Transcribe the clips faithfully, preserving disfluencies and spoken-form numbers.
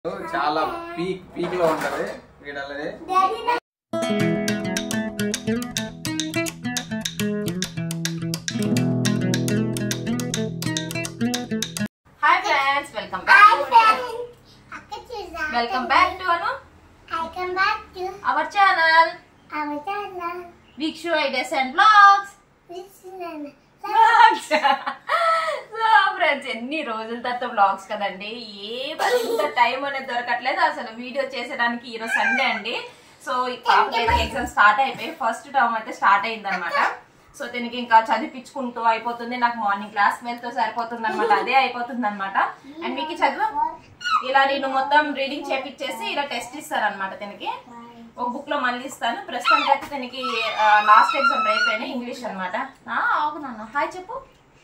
చాలా peak peak లో ఉంటది వీడల్లది. Hi friends, welcome back welcome back to Anu Welcome back to our channel our channel. Vikshu ideas and blogs. So friends, ఎన్ని రోజుల తర్వాత బ్లాగ్స్ కదండి, ఏ ఇంత టైం అనేది దొరకట్లేదు అసలు వీడియో చేసేదానికి. ఈరోజు సండే అండి. సో ఈ పాపకి ఎగ్జామ్ స్టార్ట్ అయిపోయి ఫస్ట్ టర్మ్ అయితే స్టార్ట్ అయింది అనమాట. సో దీనికి ఇంకా చదివించుకుంటూ అయిపోతుంది. నాకు మార్నింగ్ క్లాస్ వెళ్తూ సరిపోతుంది అనమాట, అదే అయిపోతుంది అనమాట. అండ్ మీకు చదువు ఇలా నేను మొత్తం రీడింగ్ చేపించేసి ఇలా టెస్ట్ ఇస్తాను అనమాట. దీనికి ఒక బుక్ లో మళ్ళీ ఇస్తాను. ప్రస్తుతానికి అయితే దీనికి లాస్ట్ ఎగ్జామ్ అయిపోయినాయి, ఇంగ్లీష్ అనమాట. ఆగునా హాయ్ చెప్పు.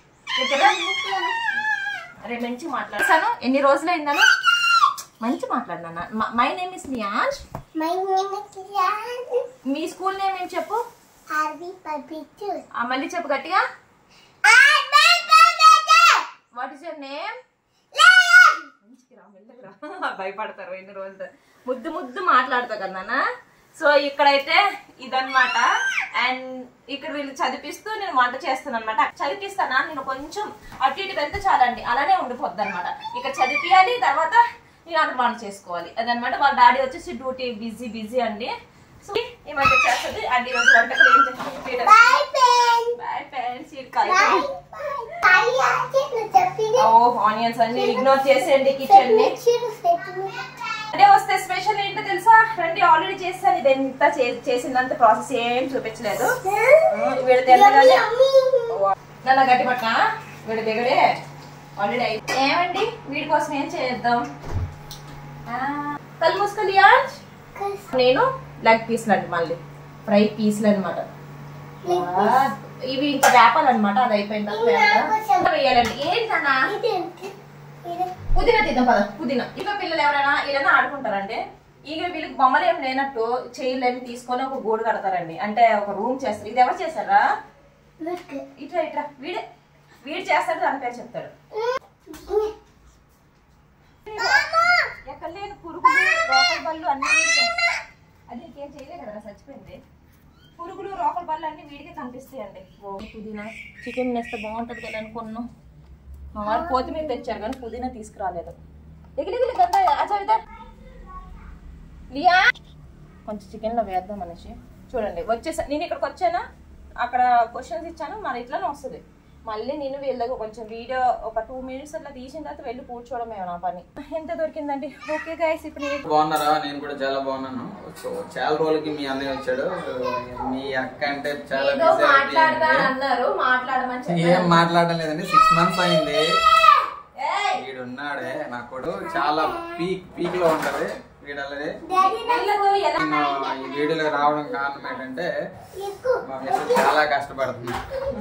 రేపు మంచి మాట్లాడతాను. ఎన్ని రోజులు అయిందను మంచి మాట్లాడినా. My name is Niyaz. My name is Lian. మీ స్కూల్ నేమ్ ఏం చెప్పు. Arbi Papitu. మళ్ళీ చెప్పు గట్టిగా. Arbi Papitu. What is your name? Lian. భయపడతారు ఎన్ని రోజులు. ముద్దు ముద్దు మాట్లాడతా కదా. సో ఇక్కడైతే ఇదన్నమాట. అండ్ ఇక్కడ వీళ్ళు చదివిస్తూ నేను వంట చేస్తాను అనమాట. చదివిస్తానా నేను కొంచెం అటు ఇటు వెళ్తే చాలండి, అలానే ఉండిపోద్ది అనమాట. ఇక్కడ చదివియాలి, తర్వాత నేను అక్కడ వంట చేసుకోవాలి అదనమాట. వాళ్ళ డాడీ వచ్చేసి డ్యూటీ బిజీ బిజీ అండి. సో ఈ వంట చేస్తుంది. అండ్ ఈరోజు వంటకు ఏం చేస్తుంది? Bye friends. Bye friends. Bye. Bye. ఓ ఆనియన్స్ అన్ని ఇగ్నోర్ చేసేయండి కిచెన్ ని. అంటే వస్తే స్పెషల్ ఏంటో తెలుసా? రండి, ఆల్రెడీ చేస్తాను. ఇది ఎంత చేసిందంత ప్రాసెస్ ఏం చూపించలేదు. వీడు తెల్లగానే నల్ల గట్టి పట్ట వీడి దిగడే ఆల్రెడీ అయింది. ఏమండి వీడి కోసం ఏం చేద్దాం? కళ్ళు మూసుకొని నేను లెగ్ పీస్లు అండి, మళ్ళీ ఫ్రై పీస్లు అనమాట. ఇవి ఇంకా వేపాలన్నమాట. అది అయిపోయిన తర్వాత వేయాలండి. ఏంటన్నా పుదీనా తిద్దాం పద. పుదీనా ఇంకా పిల్లలు ఎవరైనా ఏదైనా ఆడుకుంటారండి. ఇక వీళ్ళకి బొమ్మలు ఏం లేనట్టు చైర్లు తీసుకొని ఒక గూడు కడతారండి, అంటే ఒక రూమ్ చేస్తారు. ఇది ఎవరు చేస్తారా? ఇట్లా ఇట్లా వీడే వీడు చేస్తాడు, దాని పేరు చెప్తాడు. ఎక్కడ లేని పురుగులు రోకల బళ్ళు అన్ని అది ఇంకేం చేయలేదు కదా, చచ్చిపోయింది. పురుగులు రోకల బళ్ళు అన్ని వీడికే కనిపిస్తాయండి. పుదీనా చికెన్ వేస్తే బాగుంటుంది కదా అనుకున్నాం. మా వారు కొత్తిమీర తెచ్చారు కానీ పుదీనా తీసుకురాలేదు. ఎగిలిగిలి గంట చవిత లియా కొంచెం చికెన్లో వేద్దాం అనేసి. చూడండి వచ్చేసా నేను ఇక్కడికి వచ్చానా, అక్కడ క్వశ్చన్స్ ఇచ్చాను, మరి ఇట్లానే వస్తుంది. మళ్ళీ నేను వీళ్ళకి కొంచెం వీడియో ఒక టూ మినిట్స్ అట్లా తీసిన తర్వాత వెళ్ళి కూర్చోవడమే నా పని. ఎంత దొరికిందండి. ఓకే గైస్, ఇప్పుడు బాగున్నారా? నేను కూడా చాలా బాగున్నాను. సో చాలా రోజులకి మీ అన్నయ్య వచ్చాడు. మీ అక్క అంటే చాలా అన్నారు, మాట్లాడమని ఏం మాట్లాడడం లేదండి. సిక్స్ మంత్స్ అయింది. వీడు ఉన్నాడే నా కొడు, చాలా పీక్ పీక్ లో ఉంటది వీడల్లది. ఈ వీడియోలో రావడం కారణం ఏంటంటే మా మిస్సెస్ చాలా కష్టపడుతుంది.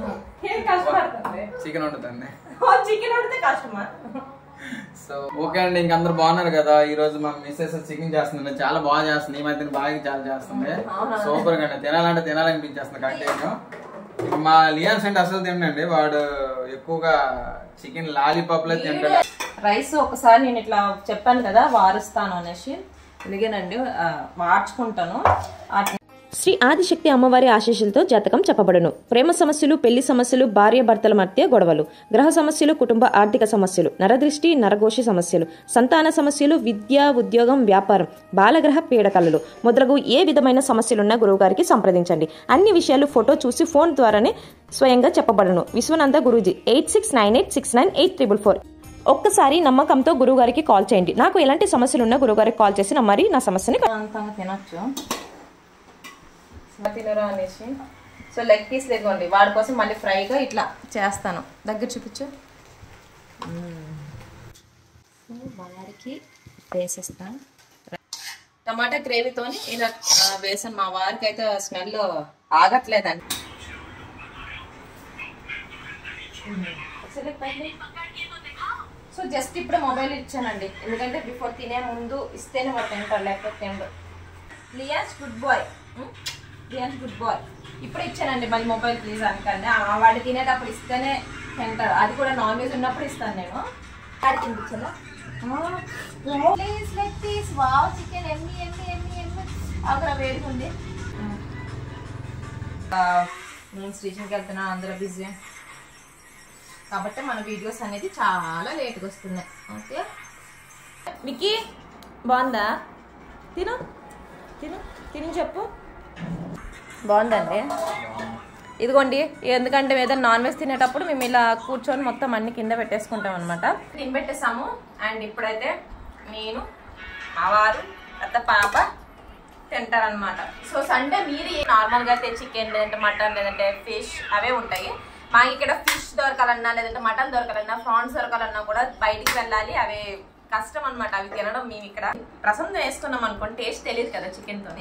చికెన్ వండుతుంది. చికెన్ వండితే కష్టమా? సో ఓకే అండి, ఇంకందరు బాగున్నారు కదా. ఈ రోజు మా మిస్సెస్ చికెన్ చేస్తుంది, చాలా బాగా చేస్తుంది. ఈ మధ్యన బాగా చాలా చేస్తుంది. సూపర్ గా తినాలంటే తినాలనిపించేస్తుంది కంటిన్యూ. ఇక మా లియాన్స్ అంటే అసలు తిండండి, వాడు ఎక్కువగా చికెన్ లాలీపాప్లే తింటాడు. రైస్ ఒకసారి నేను ఇట్లా చెప్పాను కదా వారుస్తాను అనేసి, ఇలాగేనండి మార్చుకుంటాను. శ్రీ ఆదిశక్తి అమ్మవారి ఆశీస్సులతో జాతకం చెప్పబడును. ప్రేమ సమస్యలు, పెళ్లి సమస్యలు, భార్య భర్తల మధ్య గొడవలు, గ్రహ సమస్యలు, కుటుంబ ఆర్థిక సమస్యలు, నరదృష్టి నరఘోషి సమస్యలు, సంతాన సమస్యలు, విద్య ఉద్యోగం వ్యాపారం, బాలగ్రహ పీడకలలు మొదలగు ఏ విధమైన సమస్యలున్నా గురువుగారికి సంప్రదించండి. అన్ని విషయాలు ఫోటో చూసి ఫోన్ ద్వారానే స్వయంగా చెప్పబడును. Vishwananda Guruji eight six nine eight six nine eight triple four. ఒక్కసారి నమ్మకంతో గురువుగారికి కాల్ చేయండి. నాకు ఎలాంటి సమస్యలున్నా గురువుగారికి కాల్ చేసి మరి నా సమస్యని తినొచ్చు తినరా అనేసి. సో లెగ్ పీస్ లేకోండి, వాడి కోసం మళ్ళీ ఫ్రైగా ఇట్లా చేస్తాను. దగ్గర చూపించు. వారికి వేసేస్తాను టమాటా గ్రేవీతో ఇలా వేసాను. మా వారికి అయితే స్మెల్ ఆగట్లేదండి. సో జస్ట్ ఇప్పుడే మొబైల్ ఇచ్చానండి, ఎందుకంటే బిఫోర్ తినే ముందు ఇస్తేనే వాడు తింటాడు, లేకపోతే తిండు. Lian's good boy, Lian's good boy. ఇప్పుడు ఇచ్చానండి మళ్ళీ మొబైల్ ప్లీజ్ అనుకండి. వాడు తినేటప్పుడు ఇస్తేనే తింటాడు, అది కూడా నాన్ వెజ్ ఉన్నప్పుడు ఇస్తాను నేను. అది తినిపించాలా please let this wow chicken ఎమ్మి ఎమ్మి ఎమ్మి ఎమ్మి అక్కడ వేడుకుంది. నేను స్టేషన్కి వెళ్తున్నా, అందరూ బిజీ కాబట్టి మన వీడియోస్ అనేది చాలా లేట్గా వస్తున్నాయి. ఓకే మిక్కీ బాగుందా? తిను తిను తిని చెప్పు. బాగుందండి. ఇదిగోండి, ఎందుకంటే ఏదైనా నాన్ వెజ్ తినేటప్పుడు మేము ఇలా కూర్చొని మొత్తం అన్ని కింద పెట్టేసుకుంటాం అనమాట. తిని పెట్టేసాము. అండ్ ఇప్పుడైతే నేను మా వారు అత్త పాప తింటారనమాట. సో సండే మీరు నార్మల్గా అయితే చికెన్ లేదంటే మటన్ లేదంటే ఫిష్ అవే ఉంటాయి. మాకు ఇక్కడ ఫిష్ దొరకాలన్నా లేదంటే మటన్ దొరకాలన్నా ప్రాన్స్ దొరకాలన్నా కూడా బయటికి వెళ్ళాలి. అవే కష్టం అనమాట అవి తినడం. మేము ఇక్కడ రసం వేసుకున్నాం అనుకోండి, టేస్ట్ తెలియదు కదా చికెన్తోని.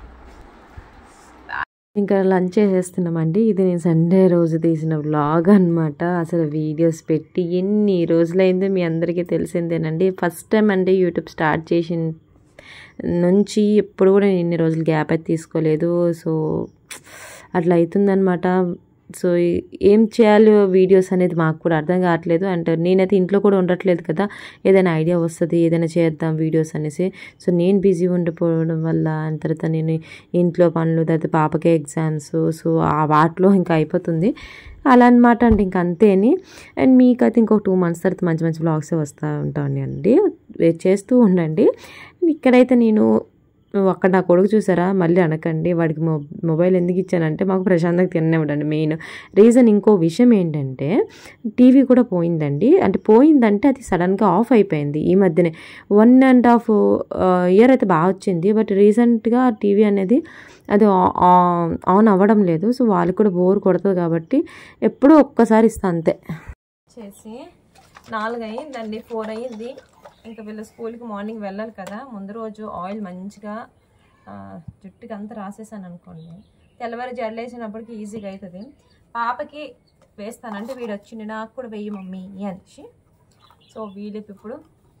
ఇంకా లంచ్ చేసేస్తున్నామండి. ఇది నేను సండే రోజు తీసిన వ్లాగ్ అనమాట. అసలు వీడియోస్ పెట్టి ఎన్ని రోజులైందో మీ అందరికీ తెలిసిందేనండి. ఫస్ట్ టైం అంటే యూట్యూబ్ స్టార్ట్ చేసిన నుంచి ఎప్పుడు కూడా నేను ఇన్ని రోజులు గ్యాప్ అయితే తీసుకోలేదు. సో అట్లా అవుతుందనమాట. సో ఏం చేయాలో వీడియోస్ అనేది మాకు కూడా అర్థం కావట్లేదు. అంటే నేనైతే ఇంట్లో కూడా ఉండట్లేదు కదా, ఏదైనా ఐడియా వస్తుంది ఏదైనా చేద్దాం వీడియోస్ అనేసి. సో నేను బిజీ ఉండిపోవడం వల్ల తర్వాత నేను ఇంట్లో పనులు, తర్వాత పాపకే ఎగ్జామ్స్, సో ఆ వాటిలో ఇంకా అయిపోతుంది అలా అనమాట. అంటే ఇంక అంతేని. అండ్ మీకైతే ఇంకొక టూ మంత్స్ తర్వాత మంచి మంచి వ్లాగ్స్ వస్తూ ఉంటాను అండి, వెయిట్ చేస్తూ ఉండండి. ఇక్కడైతే నేను అక్కడ నా కొడుకు చూసారా, మళ్ళీ అనకండి, వాడికి మొ మొబైల్ ఎందుకు ఇచ్చానంటే మాకు ప్రశాంతంగా తిననివ్వడండి మెయిన్ రీజన్. ఇంకో విషయం ఏంటంటే టీవీ కూడా పోయిందండి. అంటే పోయిందంటే అది సడన్గా ఆఫ్ అయిపోయింది ఈ మధ్యనే. వన్ అండ్ హాఫ్ ఇయర్ అయితే బాగా వచ్చింది, బట్ రీసెంట్గా టీవీ అనేది అది ఆన్ అవ్వడం లేదు. సో వాళ్ళకి కూడా బోర్ కొడుతుంది కాబట్టి ఎప్పుడూ ఒక్కసారి ఇస్తా అంతే. చేసి నాలుగు అయ్యిందండి, ఫోర్ అయ్యింది. ఇంకా వీళ్ళు స్కూల్కి మార్నింగ్ వెళ్ళాలి కదా. ముందు రోజు ఆయిల్ మంచిగా జుట్టుకి అంతా రాసేసాను అనుకోండి, తెల్లవారి జడలేసినప్పటికి ఈజీగా అవుతుంది. పాపకి వేస్తానంటే వీడు వచ్చింది నాకు కూడా వెయ్యి మమ్మీ అని. సో వీళ్ళకి ఇప్పుడు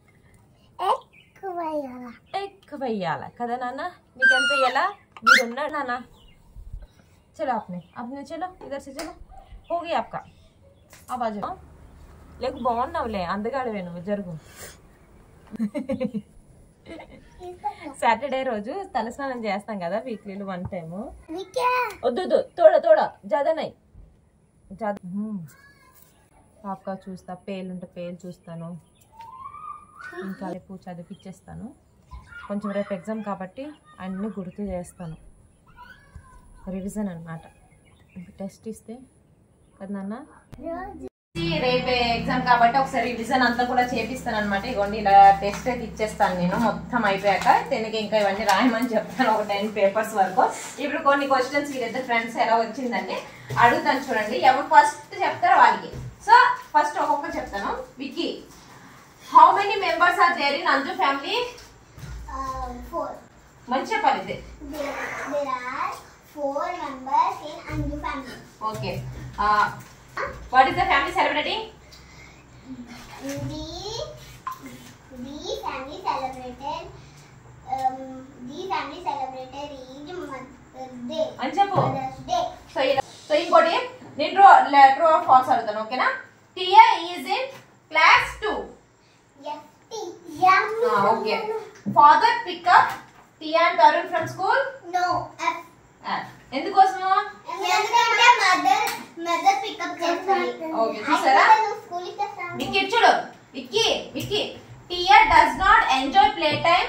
ఎక్కువ వెయ్యాలి కదా నాన్న. నీకెంత వేయాలా? వీడు ఉన్నాడు నాన్న. చలో आपने आपने चलो इधर से चलो हो गई आपका आवाज లేకు బాగున్నావులే, అందగాడివే నువ్వు, జరుగు. సాటర్డే రోజు తలస్నానం చేస్తాం కదా వీక్లీలో వన్ టైము. వద్దు వద్దు తోడ తోడ జదనై జద పాప చూస్తా, పేలుంటే పేలు చూస్తాను. ఇంకా రేపు చదివిచ్చేస్తాను. కొంచెం రేపు ఎగ్జామ్ కాబట్టి అన్నీ గుర్తు చేస్తాను. రివిజన్ అనమాట. టెస్ట్ ఇస్తే కదా నాన్న. రేపే ఎగ్జామ్ కాబట్టి ఒకసారి రివిజన్ అంతా కూడా చేపిస్తాను అనమాట. ఇగోండి ఇలా టెస్ట్ అయితే ఇచ్చేస్తాను నేను మొత్తం అయిపోయాక. దీనికి ఇంకా ఇవన్నీ రాయమని చెప్తాను, ఒక టెన్ పేపర్స్ వరకు. ఇప్పుడు కొన్ని క్వశ్చన్స్ వీళ్ళిద్దరు ఫ్రెండ్స్ ఎలా వచ్చిందండి అడుగుతాను చూడండి. ఎవరు ఫస్ట్ చెప్తారో వాళ్ళకి. సో ఫస్ట్ ఒక్కొక్క చెప్తాను. Vicky, how many members are there in Anju family? మంచి చెప్పాలి ఇది. Okay. What is the family celebrating? The the family celebrated um the family celebrated Eid Mother's Day. అని చెప్పు. Mother's Day. సో సో ఇంకోటి నేను ట్రూ ట్రూ ఆర్ ఫాల్స్ అడుగుతాను. ఓకేనా? Tia is in class two. Yes. Yeah. Okay. Father pickup Tia and Tarun from school? No. F. ఎందుకోసము? ఎందుకంటే mother mother pickup చేస్తుంది. Okay చూసారా? స్కూల్ కి వస్తాను. విక్కీ చూడు. Vicky Vicky Tia does not enjoy play time.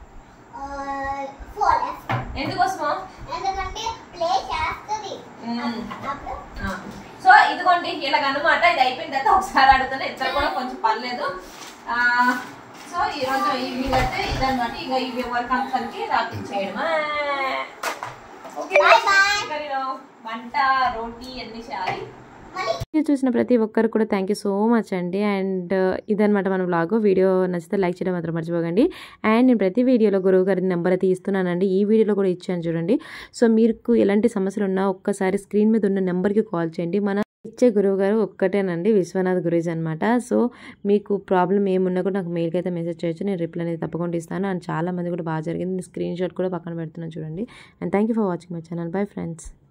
Four. ఎందుకోసము? ఎందుకంటే ప్లే చేస్తుంది. అప్పుడు సో ఇదిగోండి ఇలాగనమాట. ఇది అయిపోయిన తర్వాత ఒకసారి అడుగుతాను. ఇద్దరు కూడా కొంచెం పర్లేదు. సో ఈరోజు ఈవినింగ్ అయితే ఇదనమాట. ఇక ఇవి వర్క్ అంతకి రాపించేయడమా. ఓకే వంట రోటీ అన్ని చేయాలి. చూసిన ప్రతి ఒక్కరు కూడా థ్యాంక్ యూ సో మచ్ అండి. అండ్ ఇదనమాట మన వ్లాగ్. వీడియో నచ్చితే లైక్ చేయడం మాత్రం మర్చిపోకండి. అండ్ నేను ప్రతి వీడియోలో గురువు గారి నెంబర్ అయితే ఇస్తున్నానండి, ఈ వీడియోలో కూడా ఇచ్చాను చూడండి. సో మీకు ఎలాంటి సమస్యలు ఉన్నా ఒక్కసారి స్క్రీన్ మీద ఉన్న నెంబర్కి కాల్ చేయండి. మన ఇచ్చే గురువు గారు ఒక్కటేనండి, విశ్వనాథ్ గురూజీ అనమాట. సో మీకు ప్రాబ్లం ఏమున్నా కూడా నాకు మెయిల్కి అయితే మెసేజ్ చేయొచ్చు, నేను రిప్లై అనేది తప్పకుండా ఇస్తాను. అండ్ చాలా మంది కూడా బాగా జరిగింది. స్క్రీన్ షాట్ కూడా పక్కన పెడుతున్నాను చూడండి. And thank you for watching my channel. Bye friends.